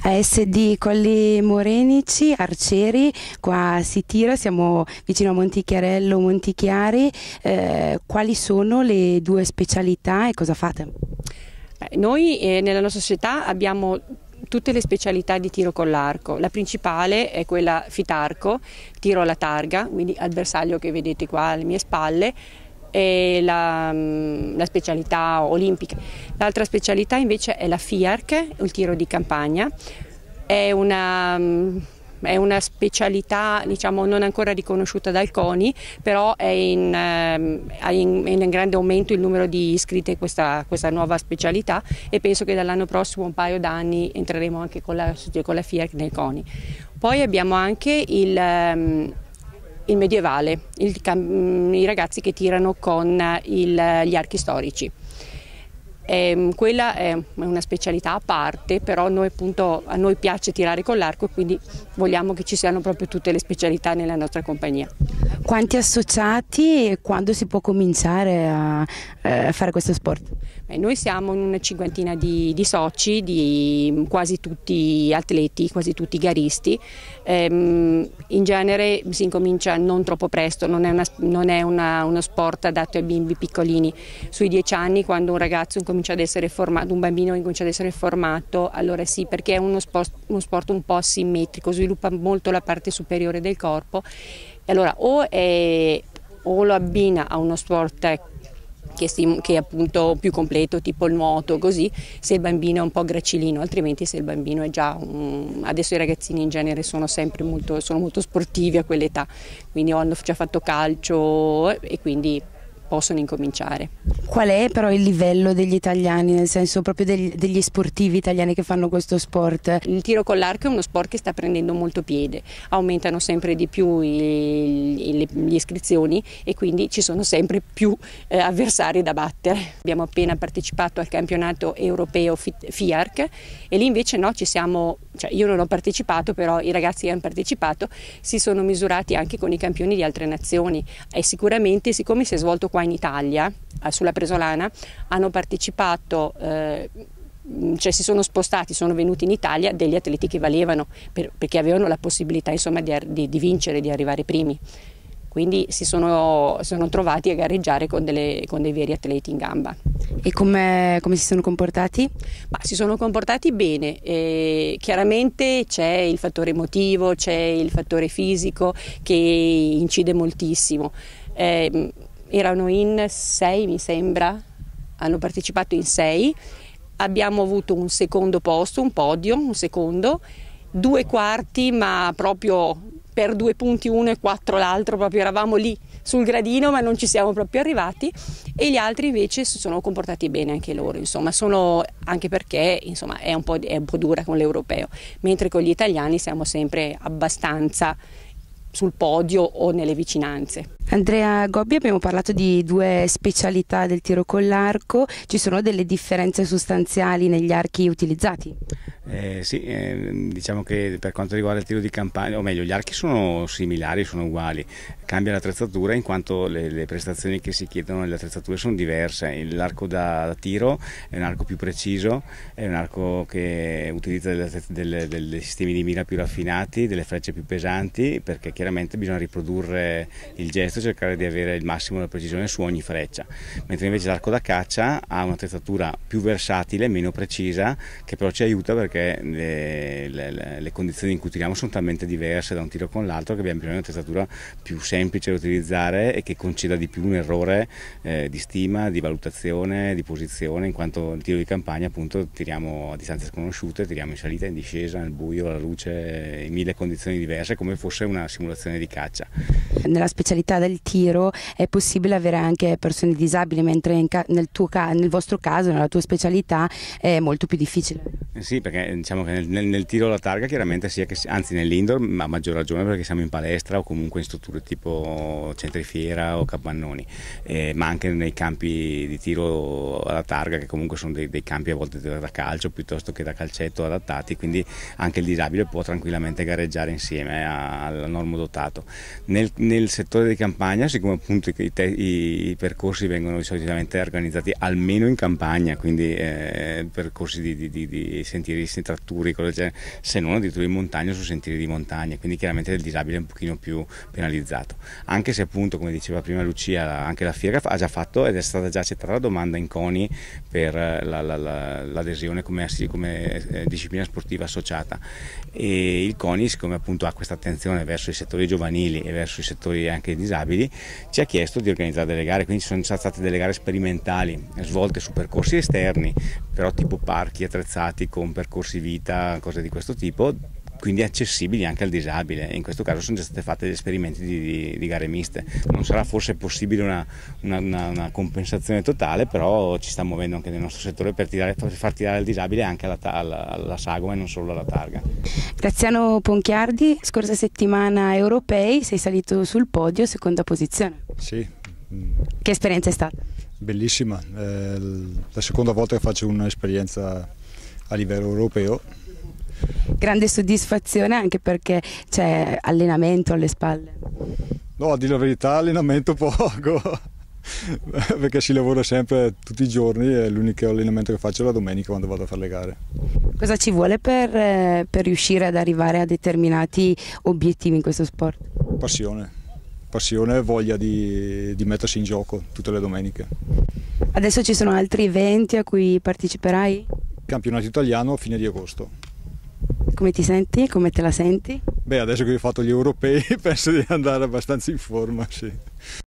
ASD Colli Morenici, arcieri, qua si tira, siamo vicino a Montichiarello, Montichiari. Quali sono le due specialità e cosa fate? Noi nella nostra società abbiamo tutte le specialità di tiro con l'arco. La principale è quella fitarco, tiro alla targa, quindi al bersaglio che vedete qua alle mie spalle, è la specialità olimpica. L'altra specialità invece è la FIARC, il tiro di campagna. È una specialità, diciamo, non ancora riconosciuta dal CONI, però è in grande aumento il numero di iscritti a questa nuova specialità, e penso che dall'anno prossimo, un paio d'anni, entreremo anche con la FIARC nel CONI. Poi abbiamo anche il medievale, i ragazzi che tirano con gli archi storici. Quella è una specialità a parte, però a noi piace tirare con l'arco, quindi vogliamo che ci siano proprio tutte le specialità nella nostra compagnia. Quanti associati e quando si può cominciare a fare questo sport? Noi siamo una cinquantina di soci, quasi tutti atleti, quasi tutti garisti. In genere si incomincia non troppo presto, non è uno sport adatto ai bimbi piccolini. Sui 10 anni, quando un ragazzo incomincia ad essere formato, un bambino incomincia ad essere formato, allora sì, perché è uno sport un po' asimmetrico, sviluppa molto la parte superiore del corpo. E allora o lo abbina a uno sport che è appunto più completo, tipo il nuoto, così, se il bambino è un po' gracilino, altrimenti se il bambino è già adesso i ragazzini in genere sono molto sportivi a quell'età, quindi hanno già fatto calcio e quindi possono incominciare. Qual è però il livello degli italiani, nel senso proprio degli sportivi italiani che fanno questo sport? Il tiro con l'arco è uno sport che sta prendendo molto piede, aumentano sempre di più le iscrizioni e quindi ci sono sempre più avversari da battere. Abbiamo appena partecipato al campionato europeo FIARC e lì invece no, io non ho partecipato, però i ragazzi che hanno partecipato si sono misurati anche con i campioni di altre nazioni e sicuramente, siccome si è svolto qua in Italia, sulla Presolana, hanno partecipato, si sono spostati, sono venuti in Italia degli atleti che valevano, perché avevano la possibilità, insomma, di vincere, di arrivare primi. Quindi si sono trovati a gareggiare con dei veri atleti in gamba. E come si sono comportati? Si sono comportati bene, chiaramente c'è il fattore emotivo, c'è il fattore fisico che incide moltissimo. Erano in 6, mi sembra, hanno partecipato in 6, abbiamo avuto un secondo posto, un podio, un secondo, 2 quarti, ma proprio per 2 punti uno e 4 l'altro, proprio eravamo lì sul gradino ma non ci siamo proprio arrivati, e gli altri invece si sono comportati bene anche loro, insomma, anche perché insomma, è un po' dura con l'europeo, mentre con gli italiani siamo sempre abbastanza sul podio o nelle vicinanze. Andrea Gobbi, abbiamo parlato di 2 specialità del tiro con l'arco, ci sono delle differenze sostanziali negli archi utilizzati? Sì, diciamo che per quanto riguarda il tiro di campagna, o meglio, gli archi sono similari, sono uguali, cambia l'attrezzatura in quanto le prestazioni che si chiedono nelle attrezzature sono diverse. L'arco da tiro è un arco più preciso, è un arco che utilizza dei sistemi di mira più raffinati, delle frecce più pesanti, perché chiaramente bisogna riprodurre il gesto, cercare di avere il massimo della precisione su ogni freccia, mentre invece l'arco da caccia ha un'attrezzatura più versatile, meno precisa, che però ci aiuta perché le condizioni in cui tiriamo sono talmente diverse da un tiro con l'altro che abbiamo bisogno di un'attrezzatura più semplice da utilizzare e che conceda di più un errore di stima, di valutazione, di posizione, in quanto il tiro di campagna appunto tiriamo a distanze sconosciute, tiriamo in salita, in discesa, nel buio, alla luce, in 1000 condizioni diverse, come fosse una simulazione di caccia. Nella specialità del tiro è possibile avere anche persone disabili, mentre nel vostro caso, nella tua specialità, è molto più difficile. Sì, perché diciamo che nel tiro alla targa chiaramente anzi nell'indoor, ma a maggior ragione perché siamo in palestra o comunque in strutture tipo centri fiera o capannoni, ma anche nei campi di tiro alla targa, che comunque sono dei campi a volte da calcio piuttosto che da calcetto adattati, quindi anche il disabile può tranquillamente gareggiare insieme al normo dotato. Nel settore di campagna, siccome appunto i percorsi vengono solitamente organizzati almeno in campagna, quindi percorsi di sentieristica, tratturi, cose del genere, se non addirittura in montagna su sentieri di montagna, quindi chiaramente il disabile è un pochino più penalizzato, anche se appunto, come diceva prima Lucia, anche la Fiera ha già fatto ed è stata già accettata la domanda in CONI per l'adesione come disciplina sportiva associata, e il CONI, siccome appunto ha questa attenzione verso i settori giovanili e verso i settori anche disabili, ci ha chiesto di organizzare delle gare, quindi ci sono state delle gare sperimentali svolte su percorsi esterni, però tipo parchi attrezzati con percorsi vita, cose di questo tipo, quindi accessibili anche al disabile. In questo caso sono già state fatte degli esperimenti di gare miste. Non sarà forse possibile una compensazione totale, però ci sta muovendo anche nel nostro settore per far tirare il disabile anche alla sagoma e non solo alla targa. Graziano Ponchiardi, scorsa settimana europei sei salito sul podio, seconda posizione. Sì. Che esperienza è stata? Bellissima, la seconda volta che faccio un'esperienza a livello europeo. Grande soddisfazione anche perché c'è allenamento alle spalle. No, a dire la verità, allenamento poco, perché si lavora sempre tutti i giorni e l'unico allenamento che faccio è la domenica quando vado a fare le gare. Cosa ci vuole per riuscire ad arrivare a determinati obiettivi in questo sport? Passione e voglia di mettersi in gioco tutte le domeniche. Adesso ci sono altri eventi a cui parteciperai? Campionato italiano a fine di agosto. Come ti senti? Come te la senti? Beh, adesso che ho fatto gli europei penso di andare abbastanza in forma, sì.